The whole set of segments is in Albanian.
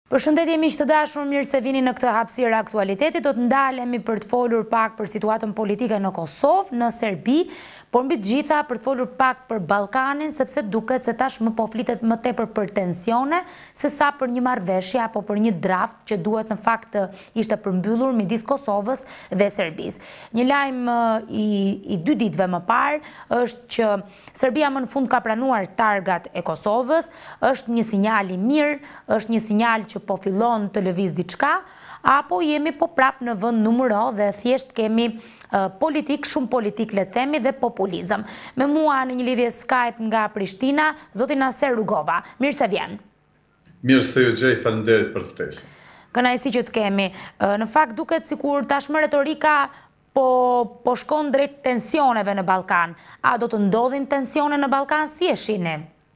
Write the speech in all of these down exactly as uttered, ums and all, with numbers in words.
Përshëndetje miq të dashur, mirë se vini në këtë hapësirë aktualiteti. Do të ndalemi për të folur pak për situatën politike në Kosovë, në Serbi, por mbi të gjitha për të folur pak për Ballkanin, sepse duket se tashmë po flitet më tepër për tensione se sa për një marrëveshje apo për një draft që duhet në fakt ishte përmbyllur midis Kosovës dhe Serbisë. Një lajm i, i dy ditëve më parë është që Serbia më në fund ka pranuar targat e Kosovës, është një sinjal i mirë, është një sinjal që po fillon të lëviz diçka, apo jemi po prap në vend numëro dhe thjesht kemi uh, politik, shumë politik le të themi dhe populizëm. Me mua në një lidhje Skype nga Prishtina, zoti Naser Rugova. Mirë se vjen. Mirë se ju gjej, faleminderit për ftesën. Kënaqësi që të kemi. Uh, në fakt duket sikur tashmë retorika po, po shkon drejt tensioneve në Ballkan. A do të ndodhin tensione në Ballkan, si e shihni?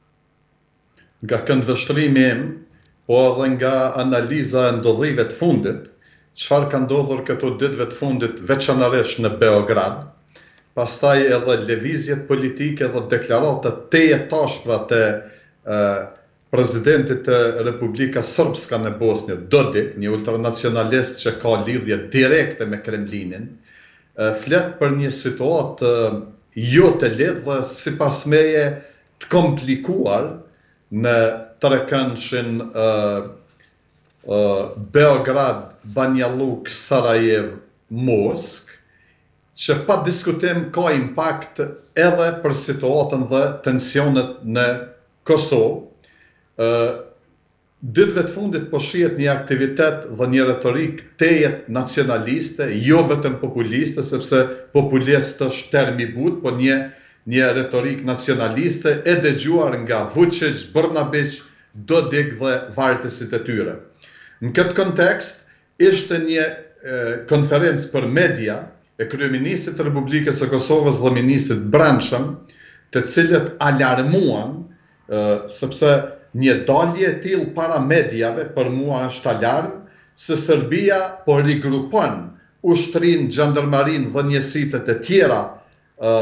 Nga këndvështrimi im, po edhe nga analiza e ndodhive të fundit, çfarë ka ndodhur këto ditëve të fundit veçanërisht në Beograd, pastaj edhe lëvizjet politike dhe deklaratat të jetashpra të uh, presidentit të Republika Srpska në Bosnjë, Dodik, një ultranacionalist që ka lidhje direkte me Kremlinin, uh, flet për një situatë uh, jo të lehtë dhe sipas meje të komplikuar në trekëndshin uh, uh, Beograd, Banja Luka, Sarajevo, Moskë, që pa diskutim ka impakt edhe për situatën dhe tensionet në Kosovë. Uh, Ditëve të fundit po shihet një aktivitet dhe një retorik tejet nacionaliste, jo vetëm populiste, sepse populist është termi but, po një një retorik nacionaliste e dëgjuar nga Vučić, Brnabić, Dodik dhe vartësit e tyre. Në këtë kontekst, ishte një e, konferencë për media e kryeministrit të Republikës së Kosovës dhe ministrit brendshëm, të cilët alarmuan, e, sepse një dalje e tillë para mediave për mua është alarm, se Serbia po rigrupon ushtrin, gjandarmarin dhe njësitë të tjera e,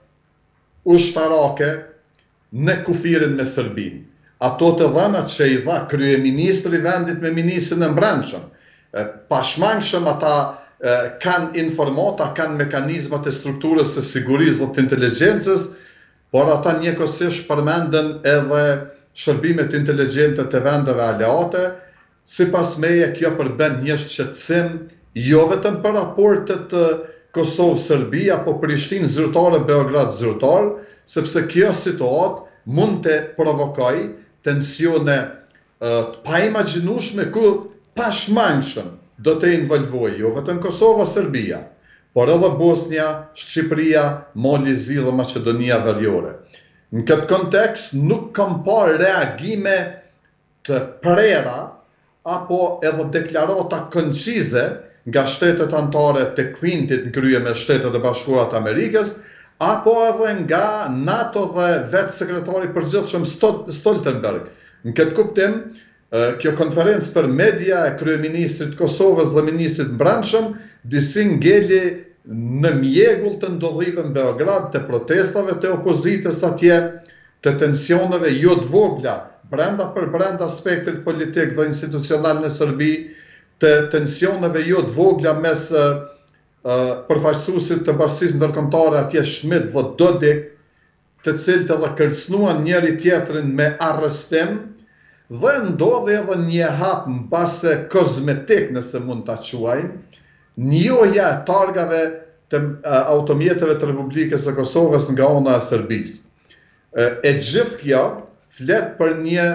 ushtarake në kufirin me Serbinë. Ato të dhënat që i dha kryeministri vendit me ministrin e brendshëm. Pashmangshëm ata e, kanë informata, kanë mekanizmat e strukturës së sigurisë dhe të inteligjencës, por ata njëkohësisht përmendën edhe shërbimet inteligjente të vendeve aleate. Sipas meje kjo përben një shqetësim jo vetëm për raportet Kosovë-Serbi apo Prishtinë-zyrtare, Beograd-zyrtar, sepse kjo situatë mund të provokojë tensione uh, të paimagjinueshme ku pashmangshëm do të involvojë jo vetëm Kosova-Serbia, por edhe Bosnia, Shqipëria, Mali Zi dhe Maqedonia Veriore. Në këtë kontekst nuk kam parë reagime të prera apo edhe deklarata koncize nga shtetet anëtare të Kvintit në krye me Shtetet e Bashkuara të Amerikës, apo edhe nga NATO dhe vetë sekretari përgjithshëm Stoltenberg. Në këtë kuptim, kjo konferencë për media e kryeministrit Kosovës dhe ministrit brendshëm disi ngeli në mjegull të ndodhive në Beograd, të protestave të opozitës atje, të tensioneve jo të vogla brenda për brenda spektrit politik dhe institucional në Serbi, të tensioneve jo të vogla mes uh, përfaqësuesit të bashkisë ndërkombëtare atje Schmidt dhe Dodik, të cilët edhe kërcënuan njëri tjetrin me arrestim, dhe ndodhi edhe një hap mbase kozmetik, nëse mund ta quajmë, njohja e targave të uh, automjeteve të Republikës së Kosovës nga ana e Serbisë. Uh, e gjithë kjo flet për një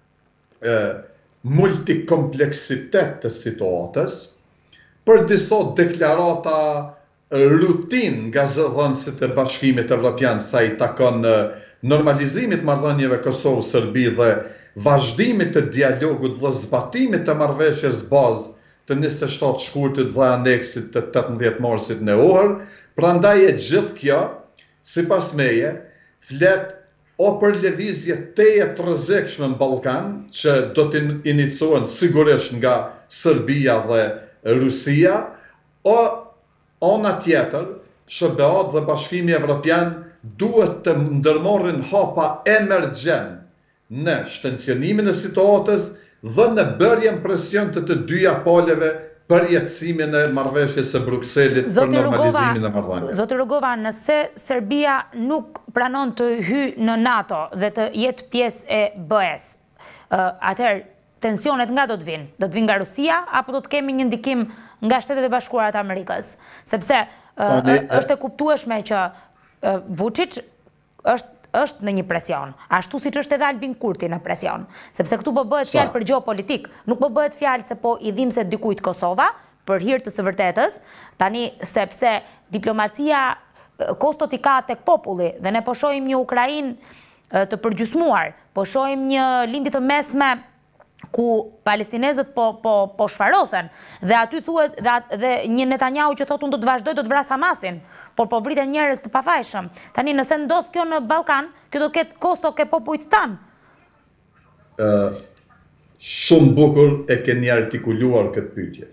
uh, multikompleksitet të situatës, për disa deklarata rutin nga zëdhënësit e Bashkimit Evropian sa i takon normalizimit marrëdhënieve Kosovë-Serbi dhe vazhdimit të dialogut dhe zbatimit të marrëveshjes bazë të njëzet e shtatë shkurtit dhe aneksit të tetëmbëdhjetë marsit në Ohër. Prandaj e gjithë kjo, sipas meje, flet o për lëvizje teje të rrezikshme në Ballkan, që do të inicohen sigurisht nga Serbia dhe Rusia, o ana tjetër, S B A dhe Bashkimi Evropian duhet të ndërmarrin hapa emergjent në shtensionimin e situatës dhe në bërjen presion të të dyja paleve për jetësimin e marrëveshjes së Brukselit për normalizimin e marrëdhënieve. Zoti Rugova, nëse Serbia nuk pranon të hyjë në NATO dhe të jetë pjesë e B E-s, atëherë tensionet nga do të vinë? Do të vinë nga Rusia apo do të kemi një ndikim nga Shtetet e Bashkuara të Amerikës? Sepse është e kuptueshme që Vučić është është në një presion, ashtu si që është edhe Albin Kurti në presion, sepse këtu po bëhet fjalë për geopolitik, nuk po bëhet fjalë se po i dhimse dikujt Kosova, për hir të së vërtetës, tani sepse diplomacia kostot i ka tek populli, dhe ne po shohim një Ukrainë të përgjysmuar, po shohim një lindje të mesme ku palestinezët po, po, po shfarosen, dhe aty thuhet dhe, dhe një Netanyahu që thotë unë do të vazhdoj, do të vras Hamasin, por po vriten njerëz të pafajshëm. Tani nëse ndodh kjo në Ballkan, kjo do të ketë kosto ke popujt tan. Uh, shumë bukur e keni artikuluar këtë pyetje.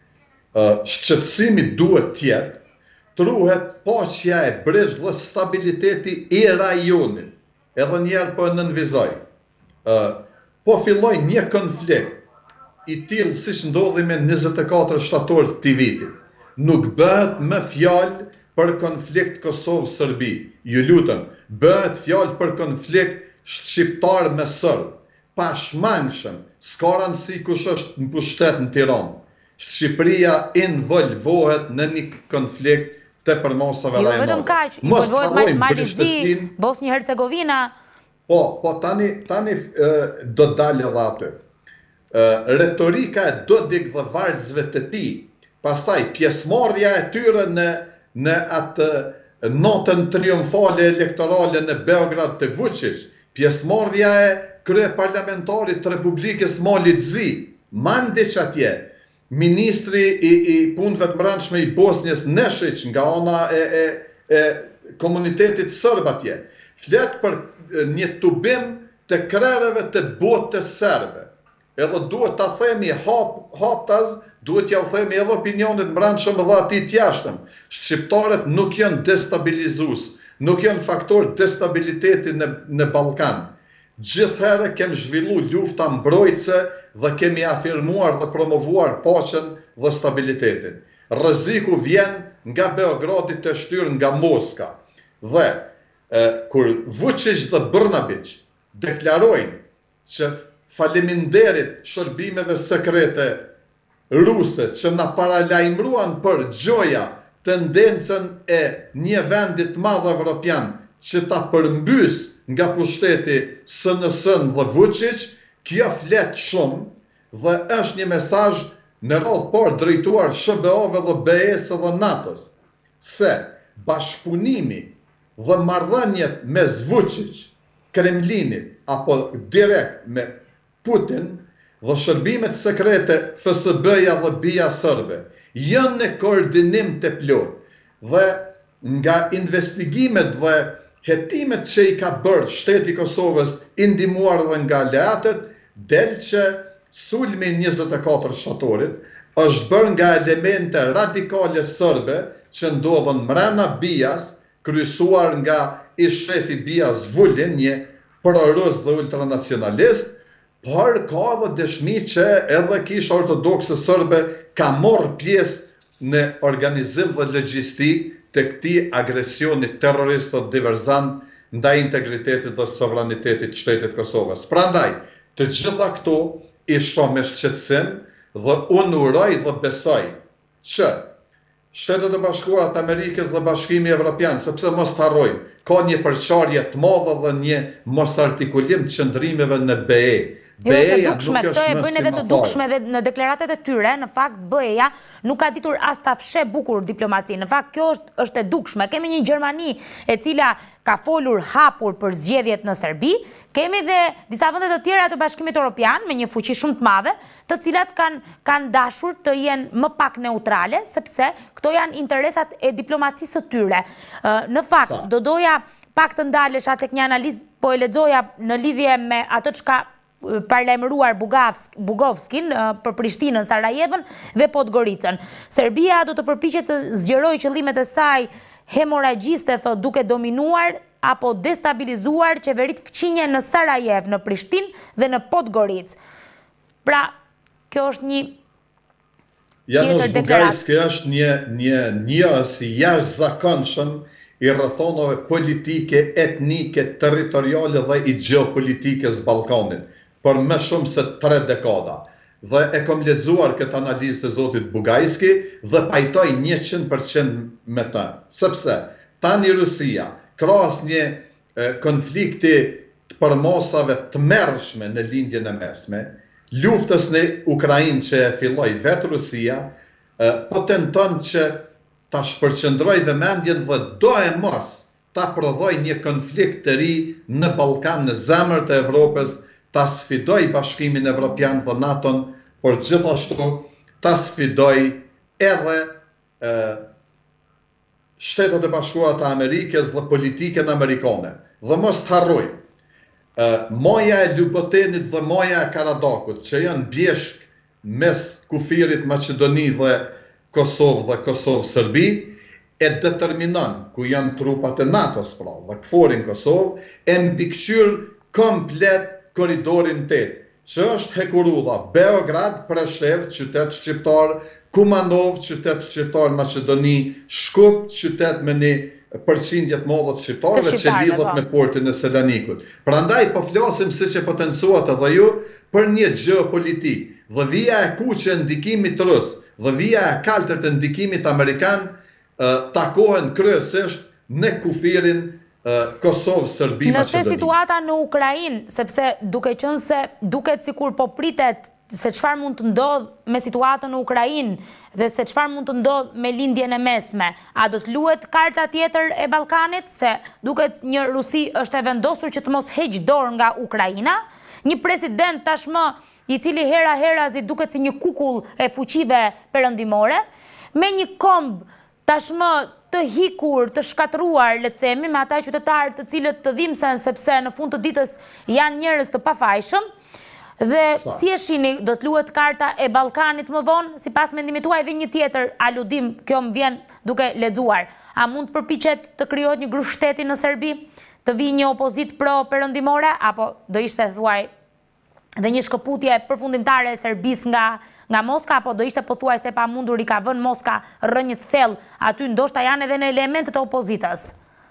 Uh, shqetësimi duhet të jetë, truhet paqja e brezhë dhe stabiliteti i rajonit. Edhe njerë po e nënvizoj. Uh, po filloj një konflikt i tillë siç ndodhi me njëzet e katër shtator të këtij viti. Nuk bëhet më fjalë për konflikt Kosovë-Serbi. Ju lutem, bëhet fjalë për konflikt shqiptar me serb. Pashmangshëm, s'ka rëndësi kush është në pushtet në Tiranë. Shqipëria involvohet në një konflikt të përmosave rajnore. Jo vetëm kaq, involvohet Malizi, Bosnjë-Hercegovina. Po, po tani tani do të dalë edhe aty. Retorika e Dodik dhe vargjësve të tij, pastaj pjesëmarrja e tyre në në atë notën triumfale elektorale në Beograd të Vučić, pjesëmarrja e kryeparlamentarit të Republikës Mali Zi, Mandić atje, ministri i, i punëve të brendshme i Bosnjës Nešić nga ana e, e, e komunitetit serb atje, flet për një tubim të krereve të botës serbe. Edhe duhet ta themi hap haptaz, duhet ja u themi edhe opinionit brendshëm dhe atij të jashtëm. Shqiptarët nuk janë destabilizues, nuk janë faktor destabiliteti në, në Ballkan. Gjithherë kemi zhvilluar lufta mbrojtëse dhe kemi afirmuar dhe promovuar paqen dhe stabilitetin. Rreziku vjen nga Beogradi të shtyr nga Moska. Dhe e, kur Vučić dhe Brnabić deklarojnë që faleminderit shërbimeve sekrete ruse që na paralajmëruan për gjoja tendencën e një vendit madh evropian që ta përmbys nga pushteti S N S-n dhe Vučić, kjo flet shumë dhe është një mesazh në radhë parë drejtuar S B A-ve dhe B E-s dhe NATO-s, se bashkëpunimi dhe marrëdhëniet mes Vučić, Kremlinit apo direkt me Putin dhe shërbimet sekrete F S B-ja dhe B I A serbe janë në koordinim të plot dhe nga investigimet dhe hetimet që i ka bërë shteti Kosovës i ndihmuar dhe nga aleatët, del që sulmi njëzet e katër shtatorit është bërë nga elemente radikale serbe që ndodhen mrena B I A-s, kryesuar nga ish shefi B I A-s Vulin, një prorus dhe ultranacionalist, por ka dhe dëshmi që edhe Kisha Ortodokse Serbe ka morë pjesë në organizim dhe logjistik të këtij agresioni terrorist dhe diverzant ndaj integritetit dhe sovranitetit shtetit Kosovës. Prandaj, të gjitha këto i shoh me shqetësim dhe unë uroj dhe besoj që Shtetet e Bashkuara të Amerikës dhe Bashkimi Evropian, sepse mos të harrojmë, ka një përçarje të madhe dhe një mosartikulim të qëndrimeve në B E. Jo, është e dukshme, këto e bëjnë edhe të dukshme dhe në deklaratet e tyre, në fakt B E-ja nuk ka ditur as ta fshe bukur diplomacinë. Në fakt kjo është, është e dukshme. Kemi një Gjermani e cila ka folur hapur për zgjedhjet në Serbi, kemi dhe disa vende të tjera të Bashkimit Evropian me një fuqi shumë të madhe, të cilat kanë kanë dashur të jenë më pak neutrale, sepse këto janë interesat e diplomacisë së tyre. Në fakt, do doja pak të ndalesha tek një analizë, po e lexoja në lidhje me atë çka paralajmëruar Bugovskin për Prishtinën, Sarajevën dhe Podgoricën. Serbia do të përpiqet të zgjerojë qëllimet e saj hemoragjiste, thot, duke dominuar apo destabilizuar qeveritë fqinje në Sarajev, në Prishtinë dhe në Podgoricë. Pra, kjo është një Janusz Bugajski është një një njës i jashtëzakonshëm i rrethonave politike, etnike, territoriale dhe i gjeopolitikës Ballkanit për më shumë se tre dekada. Dhe e kom lexuar këtë analizë të zotit Bugajski dhe pajtoj njëqind përqind me të. Sepse tani Rusia, krahas një e, konflikti të përmosave të mërshme në lindjen e mesme, luftës në Ukrainë që e filloi vetë Rusia, e, po tenton që ta shpërqendroj vëmendjen dhe do e mos ta prodhoj një konflikt të ri në Ballkan, në zemër të Evropës, ta sfidoj Bashkimin Evropian dhe NATO-n, por gjithashtu ta sfidoj edhe e, Shtetet e Bashkuara të Amerikës dhe politikën amerikane. Dhe mos të harroj, e, moja e Lubotenit dhe moja e Karadakut, që janë bjeshk mes kufirit Maqedoni dhe Kosovë dhe Kosovë-Serbi, e determinon ku janë trupat e NATO-s pra, dhe këforin Kosovë, e mbikëqyr komplet koridorin tetë, që është hekurudha Beograd, Preshev, qytet shqiptar, Kumanov, qytet shqiptar Maqedoni, Shkup, qytet me një përqindje të madhe të shqiptarëve që lidhet me portin e Selanikut. Prandaj po flasim siç e potencuat edhe ju për një gjeopolitik dhe vija e kuqe e ndikimit rus dhe vija e kaltërt e ndikimit amerikan takohen kryesisht në kufirin Kosovë, Serbi, Maqedoni. Nëse situata në Ukrainë, sepse duke qenë se duket sikur po pritet se çfarë mund të ndodhë me situatën në Ukrainë dhe se çfarë mund të ndodhë me lindjen e mesme, a do të luhet karta tjetër e Ballkanit, se duket një Rusi është e vendosur që të mos heqë dorë nga Ukraina, një president tashmë i cili hera herazi duket si një kukull e fuqive perëndimore, me një komb tashmë të hikur, të shkatruar, le të themi, me ata qytetarë të cilët të dhimbsen sepse në fund të ditës janë njerëz të pafajshëm. Dhe Sa. si e shihni, do të luhet karta e Ballkanit më vonë, sipas mendimit tuaj dhe një tjetër aludim, kjo më vjen duke lexuar. A mund të përpiqet të krijohet një grup shteti në Serbi, të vijë një opozit pro-perëndimore, apo do ishte thuaj dhe një shkëputje përfundimtare e Serbisë nga nga Moska, apo do ishte pothuajse pa mundur i ka vënë Moska rrënjët thellë, aty ndoshta janë edhe në elementet e opozitës.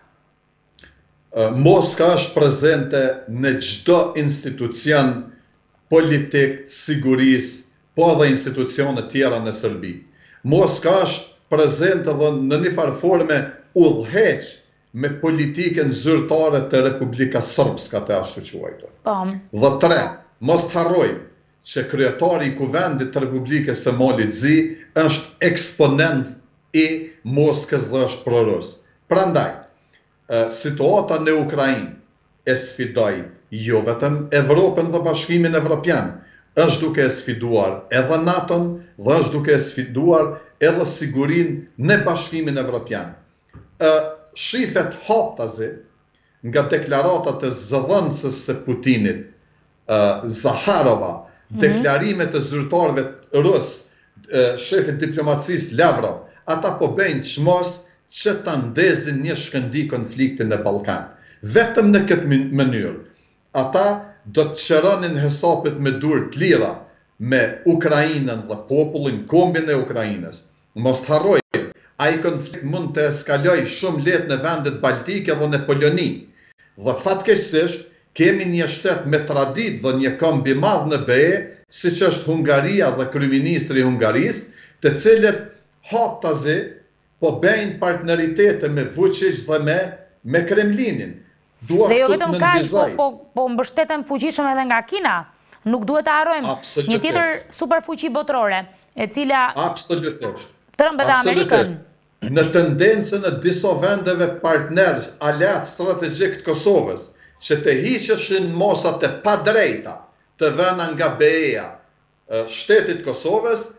Moska është prezente në çdo institucion politik, sigurisë, po edhe institucione tjera në Serbi. Moska është prezente edhe në një farë forme udhëheq me politikën zyrtare të Republika Srpska të ashtu quajtur. Dhe tre, mos të harrojmë që kryetari i kuvendit të Republikës së Malit Zi është eksponent i Moskës dhe është prorus. Prandaj, situata në Ukrainë e sfidoi jo vetëm Evropën dhe Bashkimin Evropian, është duke e sfiduar edhe NATO-n dhe është duke e sfiduar edhe sigurinë në Bashkimin Evropian. Shifet haptazi nga deklaratat e zëdhënësës së Putinit, Zaharova, deklarimet e zyrtarëve rus, shefit diplomacisë Lavrov, ata po bëjnë çmos që ta ndezin një shkëndi konfliktin në Ballkan. Vetëm në këtë mënyrë, ata do të qëronin hesapet me dur të lira me Ukrainën dhe popullin, kombin e Ukrainës. Mos të harrojmë, ai konflikt mund të eskaloj shumë lehtë në vendet baltike dhe në Poloni. Dhe fatkeqësisht kemi një shtet me tradit dhe një komb i madh në be, siç është Hungaria dhe kryeministri i Hungarisë, të cilët haptazi po bëjnë partneritete me Vučić dhe me me Kremlinin. Dhe jo vetëm kaq, po po po mbështeten fuqishëm edhe nga Kina. Nuk duhet të harrojmë një tjetër superfuqi botërore, e cila absolutisht trembet Amerikën. Në tendencën e disa vendeve partnerës aleat strategjik të Kosovës, që të hiqeshin mosat e padrejta të vëna nga be e-ja, shtetit Kosovës,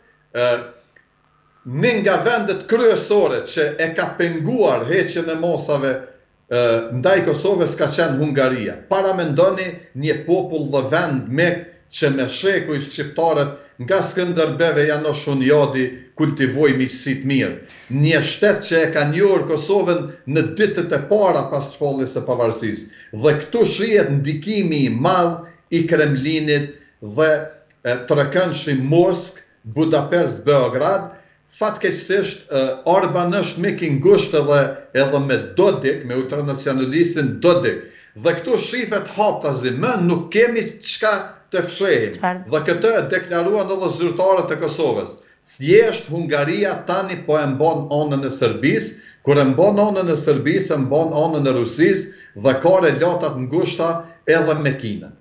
një nga vendet kryesore që e ka penguar heqjen e mosave ndaj Kosovës ka qenë Hungaria. Paramendoni një popull dhe vend me që me shekuj shqiptarët nga Skënderbeve Janosh Hunjadi kultivoj miqësi të mirë. Një shtet që e ka njohur Kosovën në ditët e para pas shpalljes së pavarësisë. Dhe këtu shihet ndikimi i madh i Kremlinit dhe trekëndshëm Moskë, Budapest, Beograd, fatkeqësisht Orban është me kingushtë edhe, edhe me Dodik, me ultranacionalistin Dodik. Dhe këtu shifet haptazi, më nuk kemi çka të fshehim. Dhe këtë e deklaruan edhe zyrtarët e Kosovës. Thjesht Hungaria tani po e mbon anën e Serbisë, kur e mbon anën e Serbisë, e mbon anën e Rusisë dhe ka relatat ngushta edhe me Kinën.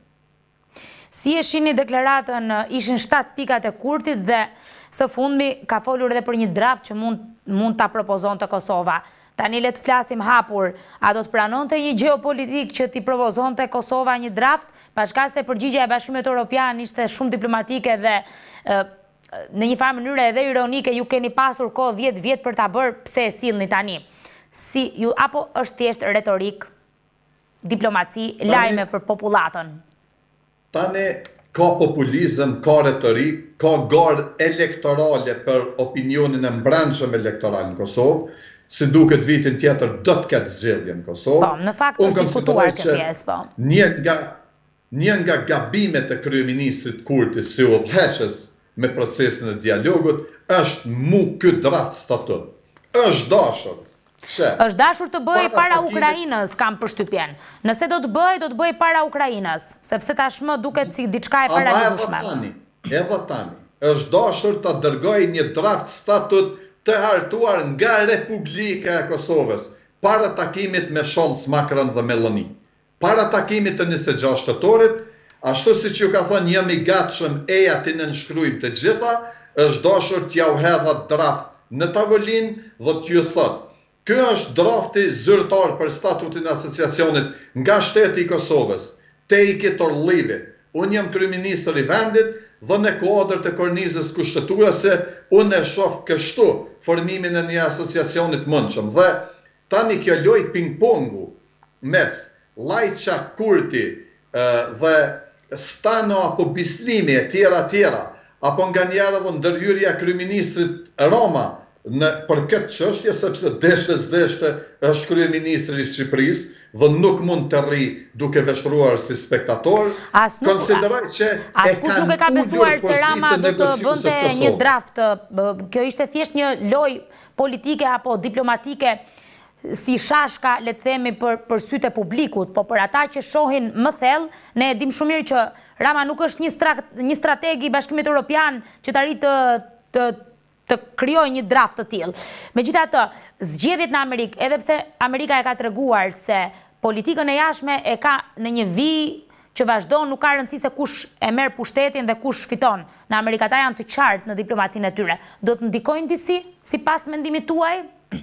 Si e shihni deklaratën, ishin shtatë pikat e Kurtit dhe së fundmi ka folur edhe për një draft që mund, mund ta propozonte Kosova. Tani le të flasim hapur, a do të pranonte një geopolitik që t'i propozonte Kosova një draft, pashka se përgjigjja e Bashkimit Evropian ishte shumë diplomatike dhe e, në një farë mënyrë edhe ironike, ju keni pasur kohë dhjetë vjet për ta bërë, pse e sillni tani? Si ju apo është thjesht retorik, diplomaci, lajme për popullatën? Tani ka populizëm, ka retorik, ka garë elektorale për opinionin e mbrëmshëm elektoral në Kosovë, si duket vitin tjetër do të ketë zgjedhje në Kosovë. Po, në fakt është diskutuar kjo pjesë, po. Një nga një nga gabimet e kryeministrit Kurti si udhëheqës me procesin e dialogut është mu ky draft statut. Është dashur. Është dashur të bëjë para Ukrainës, kam përshtypjen. Nëse do të bëjë, do të bëjë para Ukrainës, sepse tashmë duket si diçka e paralizueshme. Edhe tani, edhe tani, është dashur të dërgojë një draft statut të hartuar nga Republika e Kosovës, para takimit me Scholz, Macron dhe Meloni. Para takimit të njëzet e gjashtë shtatorit, ashtu si që ju ka thënë jam i gatshëm eja të nënshkrujmë të gjitha, është dashur t'ja u hedha draft në tavolin dhe t'ju thot. Ky është drafti zyrtar për statutin e asociacionit nga shteti i Kosovës, te i këtë orlivit. Unë jam kryeministër i vendit dhe në kuadër të kornizës kushtetuese, unë e shoh kështu formimin e një asociacionit mëndshëm. Dhe tani kjo loj ping-pongu mes Lajça, Kurti dhe Stano apo Bislimi e tjera tjera, apo nga njerë dhe ndërhyrja kryeministrit Roma në, për këtë çështje, sepse deshte s'deshte është kryeministri i Shqipërisë dhe nuk mund të rri duke veshtruar si spektator, konsideroj që e kanë nuk e ka besuar se Rama do të bënte një draft. Kjo ishte thjesht një lojë politike apo diplomatike si shashka, le të themi, për, për sytë e publikut, po për ata që shohin më thellë, ne e dim shumë mirë që Rama nuk është një, stra, një strateg i Bashkimit Evropian që të arrijë të, të, të krijojë një draft të tillë. Megjithatë, zgjedhjet në Amerikë, edhe pse Amerika e ka treguar se politikën e jashtme e ka në një vijë që vazhdon, nuk ka rëndësi se kush e merr pushtetin dhe kush fiton. Në Amerikë ata janë të qartë në diplomacinë e tyre. Do të ndikojnë disi sipas mendimit tuaj?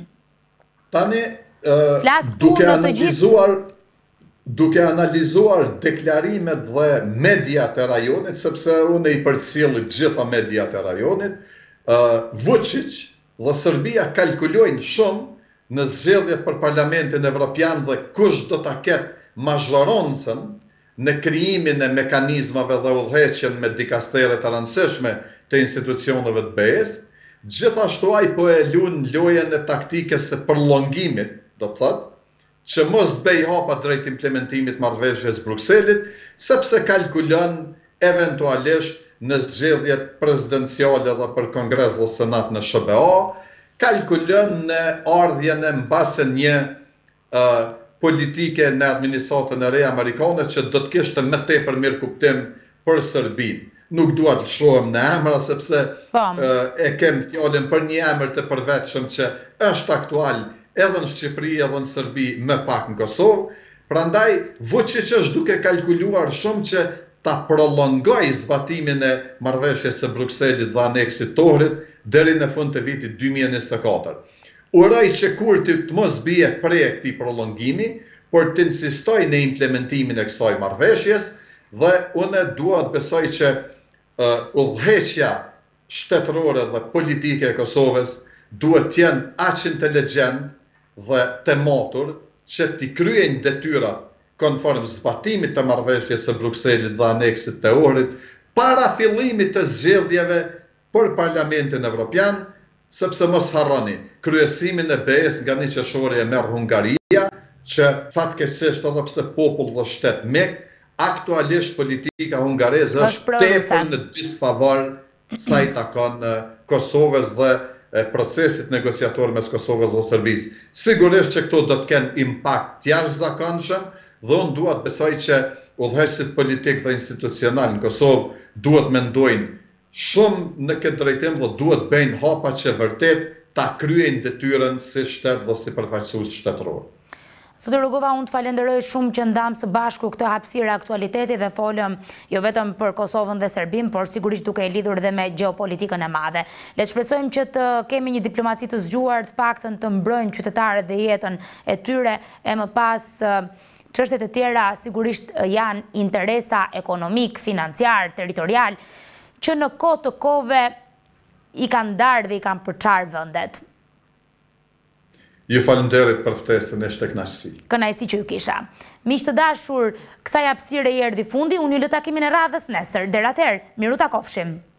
Tani, uh, duke analizuar, duke analizuar deklarimet dhe mediat e rajonit, sepse unë i përcjelli gjitha mediat e rajonit, uh, Vučić dhe Serbia kalkulojnë shumë në zgjedhjet për Parlamentin Evropian dhe kush do ta ketë mazhoroncën në krijimin e mekanizmave dhe udhëheqjen me dikastere të rëndësishme të institucioneve të B E-s. Gjithashtu ai po e lun lojën e taktikës së përllongimit, do të thotë, që mos bëj hapa drejt implementimit marrëveshjes Brukselit, sepse kalkulon eventualisht në zgjedhjet prezidenciale dhe për Kongres dhe Senat në S B A, kalkulon në ardhjen e mbase një uh, politike në administratën e re amerikane që do të kishte më tepër mirë kuptim për Serbinë. Nuk dua të shohem në emra, sepse uh, e kem fjalën për një emër të përvetshëm që është aktual edhe në Shqipëri edhe në Serbi, më pak në Kosovë. Prandaj Vučić është duke kalkuluar shumë që ta prolongoj zbatimin e marrëveshjes së Brukselit dhe aneksit të Ohrit deri në fund të vitit dy mijë e njëzet e katër. Uroj që Kurti të mos bie prej këtij prolongimi, por të insistoj në implementimin e kësaj marrëveshjes dhe unë dua të besoj që uh, udhëheqja shtetërore dhe politike e Kosovës duhet të jenë aq inteligjent dhe të matur që t'i kryejnë detyrat konform zbatimit të marrëveshjes së Brukselit dhe aneksit të Ohrit para fillimit të zgjedhjeve për Parlamentin Evropian, sepse mos harroni, kryesimin e B E-s nga një qershori e merr Hungaria, që fatkeqësisht edhe pse popull dhe shtet mek, aktualisht politika hungareze është tepër në disfavor sa i takon Kosovës dhe procesit negociator mes Kosovës dhe Serbisë. Sigurisht që këto do të kenë impakt jashtëzakonshëm dhe unë dua të besoj që udhëheqësit politik dhe institucional në Kosovë duhet mendojnë shumë në këtë drejtim dhe duhet bëjnë hapa që vërtet ta kryejnë detyrën si shtet dhe si përfaqësues shtetëror. Zotë Rugova, unë të falenderoj shumë që ndamë së bashku këtë hapësirë aktualiteti dhe folëm jo vetëm për Kosovën dhe Serbim, por sigurisht duke e lidhur dhe me geopolitikën e madhe. Le të shpresojmë që të kemi një diplomaci të zgjuar, të paktën të mbrojnë qytetarët dhe jetën e tyre, e më pas çështjet e tjera sigurisht janë interesa ekonomik, financiar, territorial, që në kohë të kohëve i kanë darë dhe i kanë përçarë vendet. Ju falenderit për ftesën, ishte kënaqësi. Kënaqësi që ju kisha. Miq të dashur, kësaj hapësire i erdhi fundi, unë ju lë takimin e radhës nesër. Deri atëherë, miru takofshim.